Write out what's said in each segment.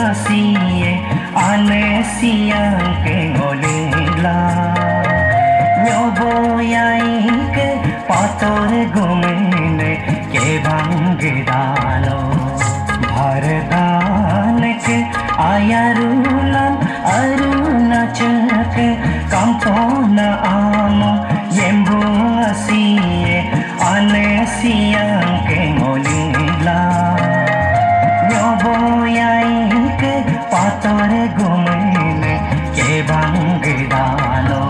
siye ane siang ke ngolila nyobo yai ke pator gumene ke bangedalo bhardan ke ayarulan arunachal ke kampona amo yembo siye ane siang ke ngolila nyobo yai ke pator gumene ke bangedalo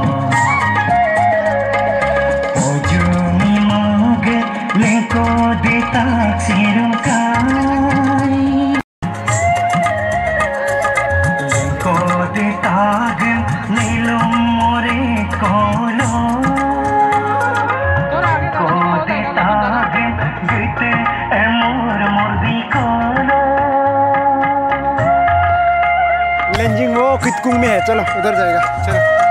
ojumi mag leko de taksirum kai leko de tag nilum more kolo ko de tag gite emor mordi kolo लेंजिंग वो कितकुंग में है, चलो उधर जाएगा, चलो।